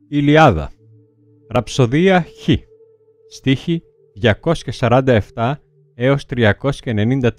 Ηλιάδα. Ραψοδία Χ. Στίχη 247 έως 394.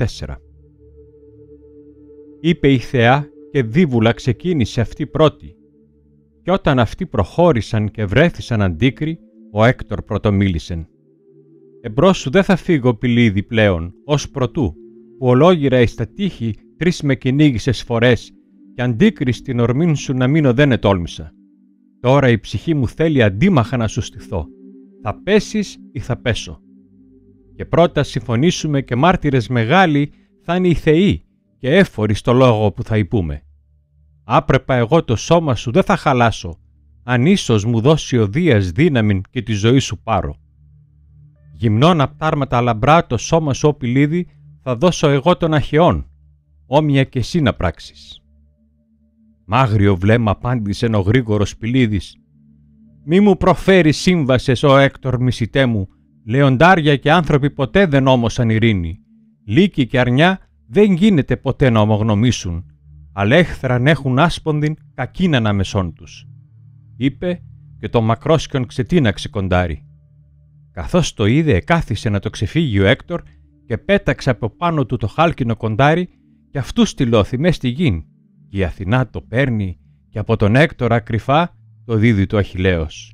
Είπε η Θεά και δίβουλα ξεκίνησε αυτή πρώτη. Και όταν αυτοί προχώρησαν και βρέθησαν αντίκρι, ο Έκτορ πρωτομίλησεν. Εμπρός σου δεν θα φύγω, Πηλίδη, πλέον, ως προτού, που ολόγυρα εις τα τείχη 3 με κυνήγησες φορές και αντίκρι στην ορμήν σου να μείνω δεν ετόλμησα. Τώρα η ψυχή μου θέλει αντίμαχα να σου στηθώ. Θα πέσεις ή θα πέσω. Και πρώτα συμφωνήσουμε και μάρτυρες μεγάλοι θα είναι οι θεοί και έφοροι στο λόγο που θα υπούμε. Άπρεπα εγώ το σώμα σου δεν θα χαλάσω, αν ίσως μου δώσει ο Δίας δύναμην και τη ζωή σου πάρω. Γυμνών απτάρματα λαμπρά το σώμα σου, Πηλίδη, θα δώσω εγώ των αχαιών, όμοια και εσύ να πράξεις. Μάγριο βλέμμα απάντησε ο γρήγορος Πηλίδης. Μη μου προφέρει σύμβασες, ο Έκτορ μισητέ μου, λεοντάρια και άνθρωποι ποτέ δεν όμωσαν ειρήνη. Λύκοι και αρνιά δεν γίνεται ποτέ να ομογνωμήσουν, αλλά έχθραν έχουν άσπονδιν κακήν ανάμεσών τους. Είπε και το μακρόσκιον ξετίναξε κοντάρι. Καθώς το είδε εκάθισε να το ξεφύγει ο Έκτορ και πέταξε από πάνω του το χάλκινο κοντάρι και αυτού στυλώθη μες στη γην και η Αθηνά το παίρνει και από τον Έκτορα κρυφά το δίδει του Αχιλλέος.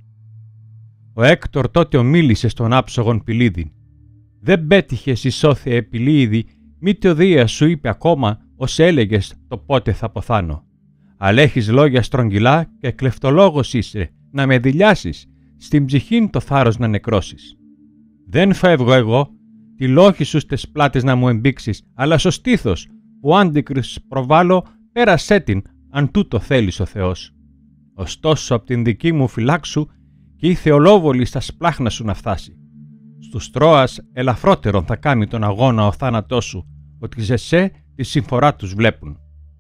Ο Έκτορ τότε ομίλησε στον άψογον Πηλίδη. Δεν πέτυχες ισόθεε Πηλίδη, μήτε ο Δίας σου είπε ακόμα ως έλεγες το πότε θα ποθάνω. Αλλά έχεις λόγια στρογγυλά και κλεφτολόγος είσαι, να με δειλιάσεις, στην ψυχήν το θάρρος να νεκρώσεις. Δεν φεύγω εγώ, τη λόγη σου στες πλάτες να μου εμπήξεις, αλλά στο στήθος που άντικρις προβάλλω πέρασέ την, αν τούτο θέλεις ο Θεός. Ωστόσο απ' την δική μου φυλάξου και η Θεολόβολη στα σπλάχνα σου να φτάσει. Στους Τρώας ελαφρότερον θα κάνει τον αγώνα ο θάνατός σου, ότι σε σε τη συμφορά τους βλέπουν.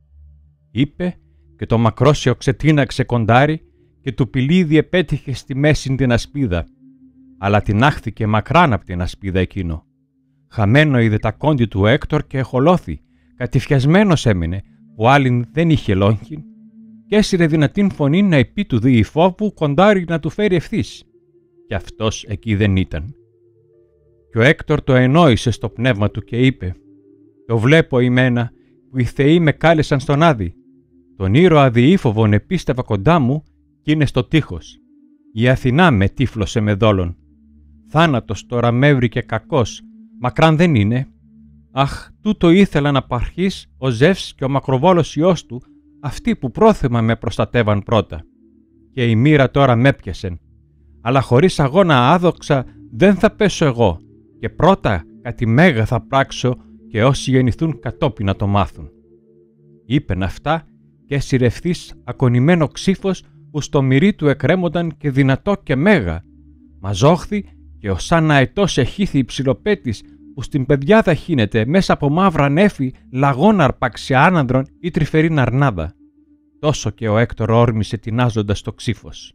Είπε και το μακρόσιο ξετίναξε κοντάρι και του Πηλίδη επέτυχε στη μέση την ασπίδα, αλλά τινάχθηκε μακράν από την ασπίδα εκείνο. Χαμένο είδε τα κόντι του Έκτορ και εχολώθη, κατηφιασμένος έμεινε, που άλλην δεν είχε λόγχη, και έσυρε δυνατήν φωνή να επί του δει φόβου κοντάρι να του φέρει ευθύς. Κι αυτός εκεί δεν ήταν. Και ο Έκτορ το ενόησε στο πνεύμα του και είπε «Το βλέπω ημένα που οι θεοί με κάλεσαν στον Άδη. Τον ήρωα διήφοβον επίστευα κοντά μου κι είναι στο τείχος. Η Αθηνά με τύφλωσε με δόλον. Θάνατος τώρα με βρήκε κακός, μακράν δεν είναι. Αχ, τούτο ήθελα να παρχείς ο Ζεύς και ο μακροβόλος ιός του, αυτοί που πρόθεμα με προστατεύαν πρώτα. Και η μοίρα τώρα με έπιασεν. Αλλά χωρίς αγώνα άδοξα δεν θα πέσω εγώ και πρώτα κάτι μέγα θα πράξω και όσοι γεννηθούν κατόπιν να το μάθουν». Είπεν αυτά και έσυρε ευθύς ακονημένο ξύφος που στο μυρί του εκρέμονταν και δυνατό και μέγα. Μαζόχθη και ως σαν αετός εχήθη υψηλοπέτης που στην πεδιάδα χύνεται μέσα από μαύρα νέφη λαγών αρπαξια άνανδρων ή τρυφερήν αρνάδα. Τόσο και ο Έκτορ όρμησε τεινάζοντας το ξύφος.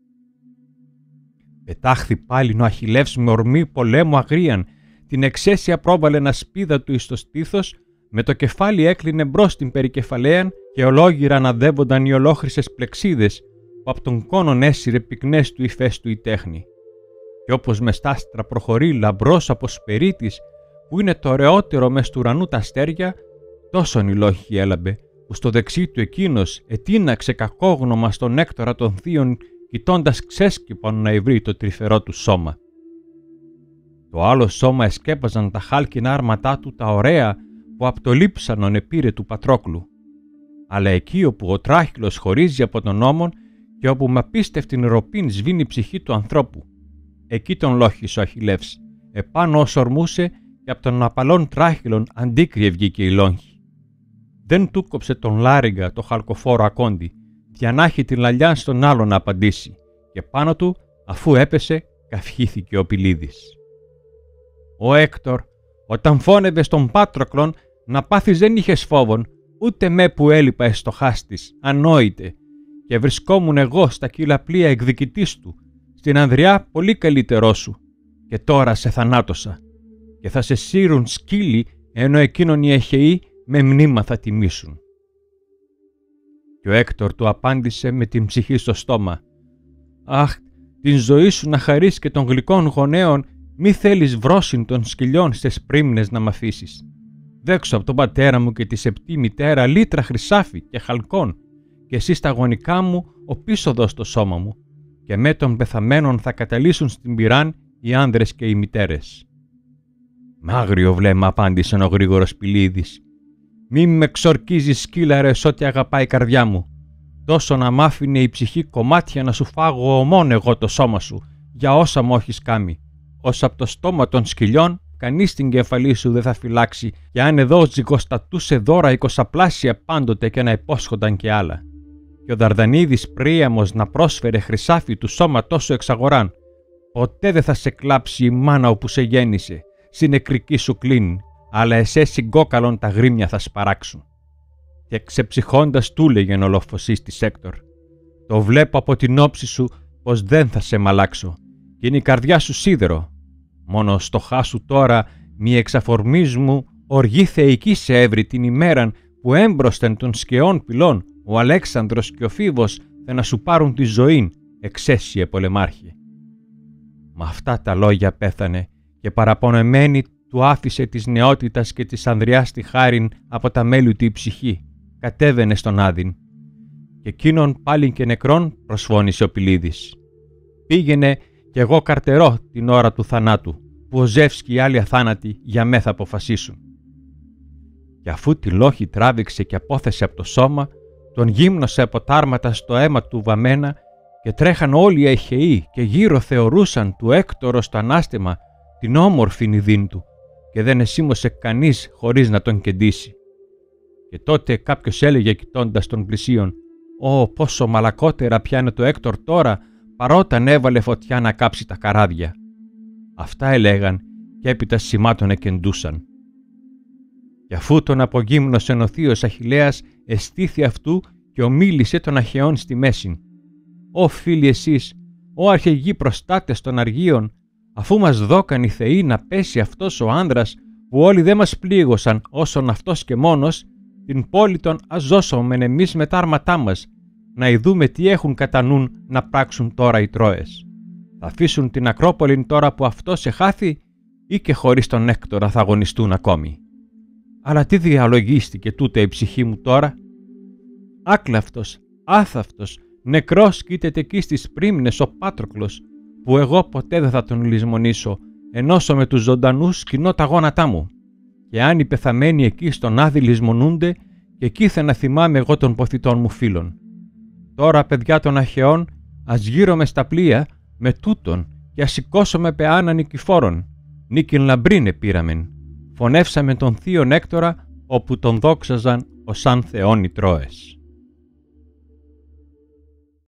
Πετάχθη πάλιν ο Αχιλλεύς με ορμή πολέμου αγρίαν, την εξαίσια πρόβαλεν ασπίδα του εις το στήθος, με το κεφάλι έκλεινε μπρος την περικεφαλαίαν και ολόγυρα αναδεύονταν οι ολόχρυσες πλεξίδες που από τον κόνον έσυρε πυκνές του υφές του η τέχνη. Και όπως με στάστρα προχωρεί λαμπρός από σπερίτης που είναι το ωραιότερο μες του ουρανού τα αστέρια, τόσον η λόγχη έλαμπε που στο δεξί του εκείνος ετείναξε κακόγνωμα στον Έκτορα των θείων κοιτώντας ξέσκυπον να ευρύ το τρυφερό του σώμα. Το άλλο σώμα εσκέπαζαν τα χάλκινα άρματά του τα ωραία που απ' το λείψανον επήρε του Πατρόκλου. Αλλά εκεί όπου ο τράχυλος χωρίζει από τον ώμον και όπου με απίστευτην ροπήν σβήνει η ψυχή του ανθρώπου, εκεί τον λόχησε ο Αχιλλεύς, επάνω ως ορμούσε και από τον απαλών τράχυλων αντίκριε βγήκε η λόγχη. Δεν του κόψε τον Λάριγκα το χαλκοφόρο ακόντι, για να έχει την λαλιά στον άλλον να απαντήσει, και πάνω του, αφού έπεσε, καυχήθηκε ο Πηλίδης. Ο Έκτορ, όταν φώνευε στον Πάτροκλον, να πάθεις δεν είχες φόβον, ούτε με που έλειπα εις το χάστης, ανόητε, και βρισκόμουν εγώ στα κύλα πλοία εκδικητής του, στην Ανδριά πολύ καλύτερό σου, και τώρα σε θανάτωσα, και θα σε σύρουν σκύλοι, ενώ εκείνον οι εχαιοί με μνήμα θα τιμήσουν. Και ο Έκτορ του απάντησε με την ψυχή στο στόμα Αχ, την ζωή σου να χαρείς και των γλυκών γονέων, μη θέλεις βρόσιν των σκυλιών στις πρίμνες να μ' αφήσεις. Δέξω από τον πατέρα μου και τη σεπτή μητέρα λίτρα χρυσάφι και χαλκών, και εσύ στα γονικά μου ο πίσω στο σώμα μου, και με των πεθαμένων θα καταλύσουν στην πυράν οι άνδρες και οι μητέρες. «Μ' άγριο βλέμμα», απάντησε ο γρήγορος Πηλίδης. «Μη με ξορκίζεις, σκύλαρε, ό,τι αγαπάει η καρδιά μου. Τόσο να μ' άφηνε η ψυχή κομμάτια να σου φάγω ομών εγώ το σώμα σου, για όσα μου έχεις κάμει. Ως από το στόμα των σκυλιών, κανείς την κεφαλή σου δεν θα φυλάξει, και αν εδώ ζυγοστατούσε δώρα 20πλάσια πάντοτε και να υπόσχονταν και άλλα. Και ο Δαρδανίδης Πρίαμος να πρόσφερε χρυσάφι του σώμα τόσο εξαγοράν. Ποτέ δεν θα σε κλάψει η μάνα όπου σε γέννησε, συνεκρική σου κλείνει, αλλά εσέ συγκόκαλον τα γρήμια θα σπαράξουν». Και ξεψυχώντας του λέγεν ο λοφοσίστης Έκτορ: «Το βλέπω από την όψη σου πως δεν θα σε μαλάξω, και είναι η καρδιά σου σίδερο. Μόνο στο χάσου τώρα μη εξαφορμής μου οργή θεϊκή σε έβρι την ημέραν που έμπροσθεν των σκαιών πυλών ο Αλέξανδρος και ο Φίβος θα να σου πάρουν τη ζωήν, εξαίσιε πολεμάρχη». Μα αυτά τα λόγια πέθανε, και παραπονεμένη του άφησε της νεότητας και της ανδριάς τη χάριν από τα μέλη του η ψυχή, κατέβαινε στον Άδην. Και εκείνον πάλιν και νεκρόν, προσφώνησε ο Πηλίδης. «Πήγαινε κι εγώ καρτερώ την ώρα του θανάτου, που ο Ζεύς και οι άλλοι αθάνατοι για μέ θα αποφασίσουν». Και αφού τη λόχη τράβηξε και απόθεσε από το σώμα, τον γύμνωσε από τάρματα στο αίμα του βαμμένα, και τρέχαν όλοι οι αιχαιοί και γύρω θεωρούσαν του Έκτορο στο ανάστημα την όμορφη νηδίν του, και δεν εσήμωσε κανείς χωρίς να τον κεντήσει. Και τότε κάποιος έλεγε κοιτώντας τον πλησίον: «Ω, πόσο μαλακότερα πιάνε το Έκτορ τώρα, παρόταν έβαλε φωτιά να κάψει τα καράβια». Αυτά έλεγαν, και έπειτα σημάτων εκεντούσαν. Και αφού τον απογύμνωσε ο θείος Αχιλλέας, εστήθη αυτού και ομίλησε των Αχαιών στη μέση. «Ω φίλοι εσείς, ω αρχηγοί προστάτες των αργίων, αφού μας δώκαν οι θεοί να πέσει αυτός ο άνδρας, που όλοι δεν μας πλήγωσαν όσον αυτός και μόνος, την πόλη τον ας ζώσομεν εμείς με τα άρματά μας, να ειδούμε τι έχουν κατά νουν να πράξουν τώρα οι Τρόες. Θα αφήσουν την Ακρόπολην τώρα που αυτός εχάθη, ή και χωρίς τον Έκτορα θα αγωνιστούν ακόμη. Αλλά τι διαλογίστηκε τούτε η ψυχή μου τώρα? Άκλαυτος, άθαυτος, νεκρός κοίταται εκεί στις πρίμνες ο Πάτροκλος, που εγώ ποτέ δεν θα τον λησμονήσω, ενώσω με τους ζωντανούς κοινώ τα γόνατά μου. Και αν οι πεθαμένοι εκεί στον Άδη λησμονούνται, και εκεί θα να θυμάμαι εγώ των ποθητών μου φίλων. Τώρα, παιδιά των Αχαιών, ας γύρωμε στα πλοία με τούτον και ας σηκώσουμε πεάνα νικηφόρων. Νίκην λαμπρίνε πήραμεν. Φωνεύσαμε τον θείον Έκτορα, όπου τον δόξαζαν ως αν θεών οι Τρόες.